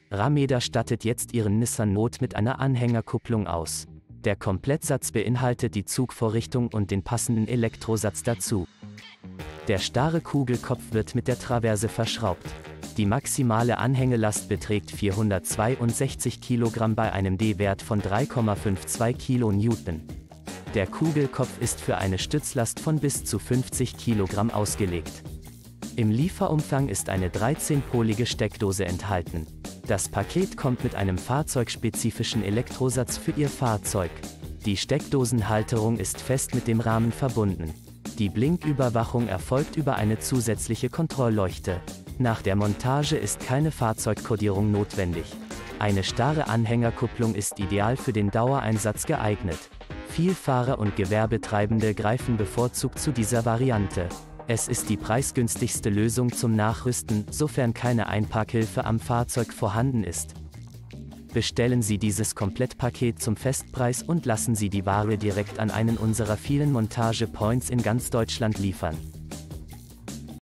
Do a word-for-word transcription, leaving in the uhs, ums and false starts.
Rameda stattet jetzt ihren Nissan Note mit einer Anhängerkupplung aus. Der Komplettsatz beinhaltet die Zugvorrichtung und den passenden Elektrosatz dazu. Der starre Kugelkopf wird mit der Traverse verschraubt. Die maximale Anhängelast beträgt vierhundertzweiundsechzig Kilogramm bei einem D-Wert von drei Komma zweiundfünfzig Kilonewton. Der Kugelkopf ist für eine Stützlast von bis zu fünfzig Kilogramm ausgelegt. Im Lieferumfang ist eine dreizehnpolige Steckdose enthalten. Das Paket kommt mit einem fahrzeugspezifischen Elektrosatz für Ihr Fahrzeug. Die Steckdosenhalterung ist fest mit dem Rahmen verbunden. Die Blinküberwachung erfolgt über eine zusätzliche Kontrollleuchte. Nach der Montage ist keine Fahrzeugkodierung notwendig. Eine starre Anhängerkupplung ist ideal für den Dauereinsatz geeignet. Vielfahrer und Gewerbetreibende greifen bevorzugt zu dieser Variante. Es ist die preisgünstigste Lösung zum Nachrüsten, sofern keine Einparkhilfe am Fahrzeug vorhanden ist. Bestellen Sie dieses Komplettpaket zum Festpreis und lassen Sie die Ware direkt an einen unserer vielen Montage-Points in ganz Deutschland liefern.